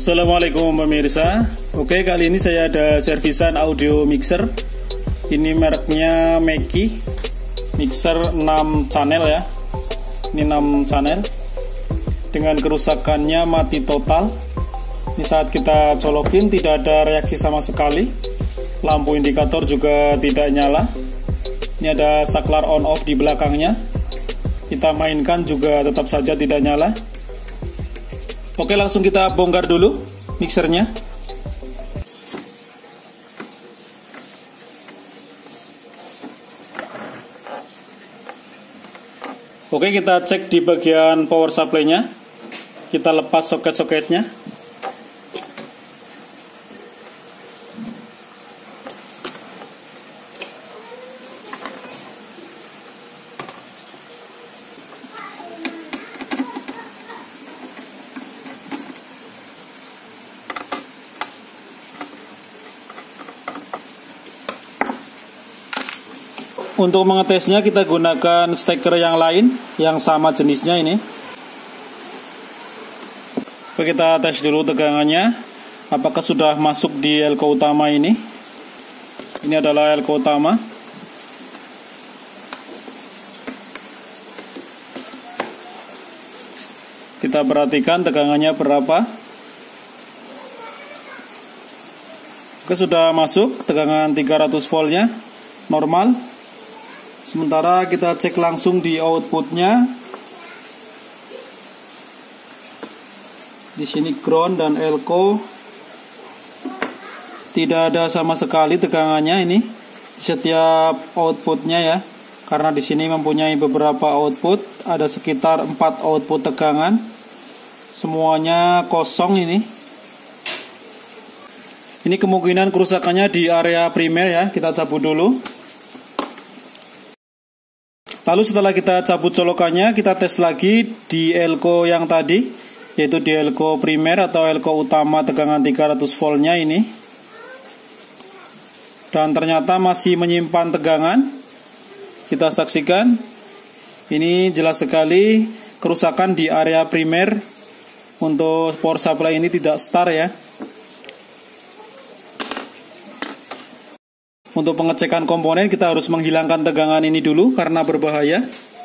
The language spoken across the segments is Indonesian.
Assalamualaikum pemirsa. Oke, kali ini saya ada servisan audio mixer. Ini mereknya Mackie. Mixer 6 channel ya. Ini 6 channel. Dengan kerusakannya mati total. Ini saat kita colokin tidak ada reaksi sama sekali. Lampu indikator juga tidak nyala. Ini ada saklar on off di belakangnya. Kita mainkan juga tetap saja tidak nyala. Oke, langsung kita bongkar dulu mixernya. Oke, kita cek di bagian power supply-nya. Kita lepas soket-soketnya. Untuk mengetesnya kita gunakan steker yang lain yang sama jenisnya ini. Oke, kita tes dulu tegangannya. Apakah sudah masuk di elko utama ini? Ini adalah elko utama. Kita perhatikan tegangannya berapa. Oke, sudah masuk tegangan 300 voltnya normal. Sementara kita cek langsung di outputnya. Di sini ground dan elko tidak ada sama sekali tegangannya ini di setiap outputnya ya. Karena di sini mempunyai beberapa output, ada sekitar 4 output tegangan. Semuanya kosong ini. Ini kemungkinan kerusakannya di area primer ya. Kita cabut dulu. Lalu setelah kita cabut colokannya, kita tes lagi di elko yang tadi, yaitu di elko primer atau elko utama tegangan 300 voltnya ini. Dan ternyata masih menyimpan tegangan. Kita saksikan, ini jelas sekali kerusakan di area primer. Untuk power supply ini tidak start ya. Untuk pengecekan komponen kita harus menghilangkan tegangan ini dulu karena berbahaya.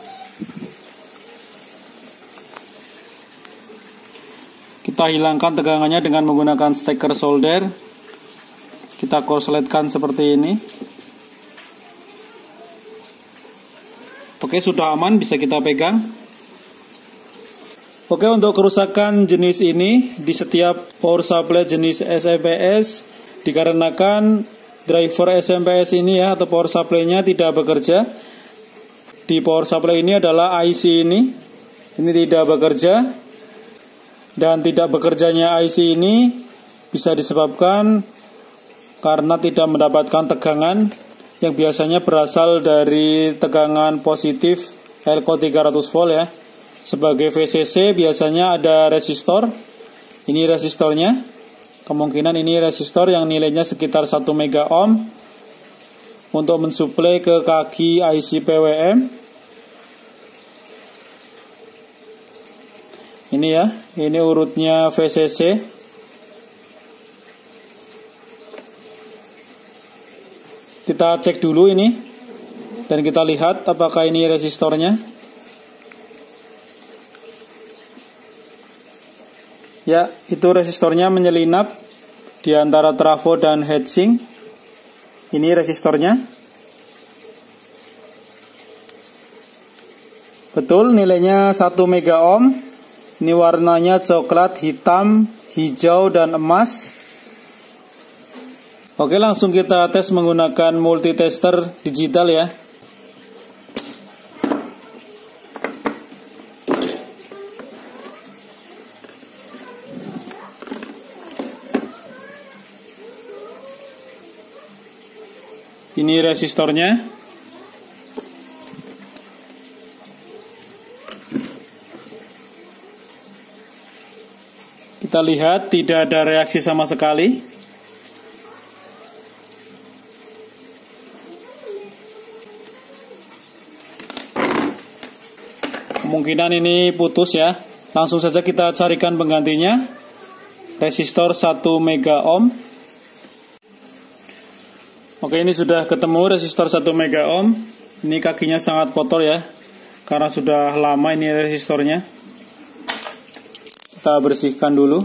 Kita hilangkan tegangannya dengan menggunakan steker solder. Kita korsletkan seperti ini. Oke, sudah aman, bisa kita pegang. Oke, untuk kerusakan jenis ini di setiap power supply jenis SMPS dikarenakan driver SMPS ini ya, atau power supply-nya tidak bekerja. Di power supply ini adalah IC ini tidak bekerja. Dan tidak bekerjanya IC ini bisa disebabkan karena tidak mendapatkan tegangan yang biasanya berasal dari tegangan positif elko 300 volt ya. Sebagai VCC biasanya ada resistor. Ini resistornya. Kemungkinan ini resistor yang nilainya sekitar 1 mega ohm untuk mensuplai ke kaki IC PWM. Ini ya, ini urutnya VCC. Kita cek dulu ini dan kita lihat apakah ini resistornya. Ya, itu resistornya menyelinap di antara trafo dan heatsink. Ini resistornya. Betul, nilainya 1 mega ohm. Ini warnanya coklat, hitam, hijau, dan emas. Oke, langsung kita tes menggunakan multitester digital ya. Ini resistornya. Kita lihat tidak ada reaksi sama sekali. Kemungkinan ini putus ya. Langsung saja kita carikan penggantinya. resistor 1 mega ohm. Oke, ini sudah ketemu resistor 1 mega ohm. Ini kakinya sangat kotor ya, karena sudah lama ini resistornya. Kita bersihkan dulu.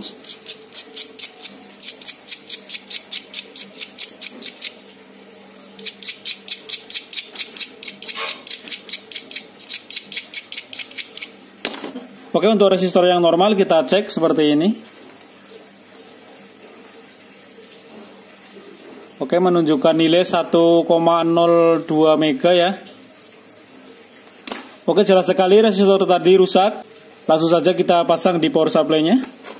Oke, untuk resistor yang normal kita cek seperti ini. Oke, menunjukkan nilai 1,02 mega ya. Oke, jelas sekali resistor tadi rusak. Langsung saja kita pasang di power supply-nya.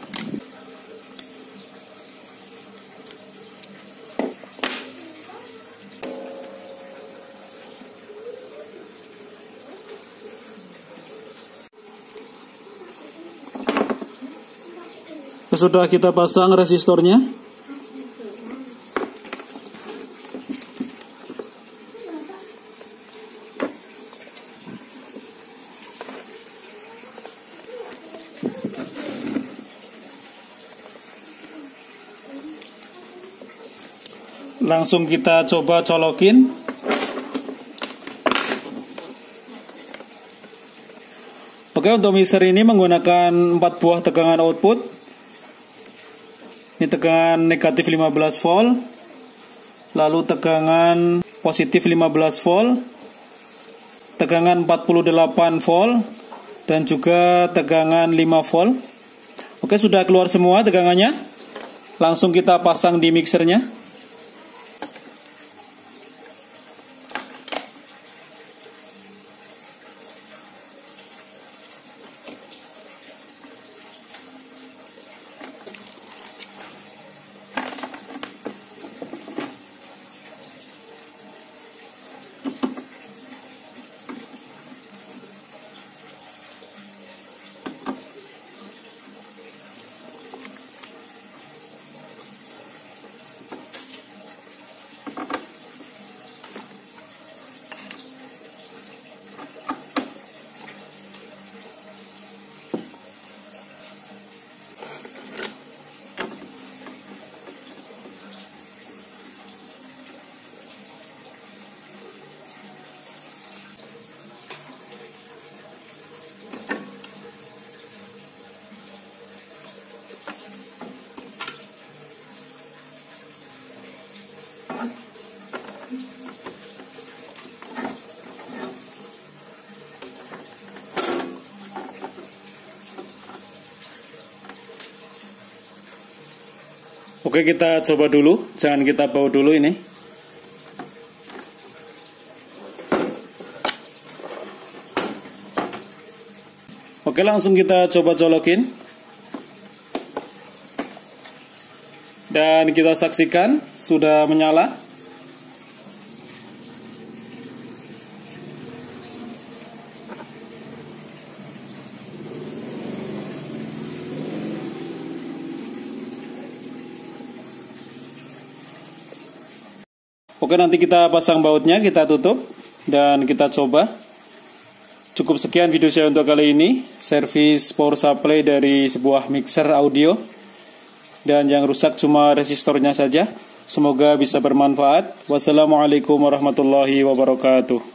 Sudah kita pasang resistornya. Langsung kita coba colokin. Oke, untuk mixer ini menggunakan 4 buah tegangan output. Ini tegangan negatif 15 volt, lalu tegangan positif 15 volt, tegangan 48 volt, dan juga tegangan 5 volt. Oke, sudah keluar semua tegangannya. Langsung kita pasang di mixernya. Oke, kita coba dulu, jangan kita bawa dulu ini. Oke, langsung kita coba colokin. Dan kita saksikan sudah menyala. Oke, nanti kita pasang bautnya, kita tutup, dan kita coba. Cukup sekian video saya untuk kali ini. Servis power supply dari sebuah mixer audio. Dan yang rusak cuma resistornya saja. Semoga bisa bermanfaat. Wassalamualaikum warahmatullahi wabarakatuh.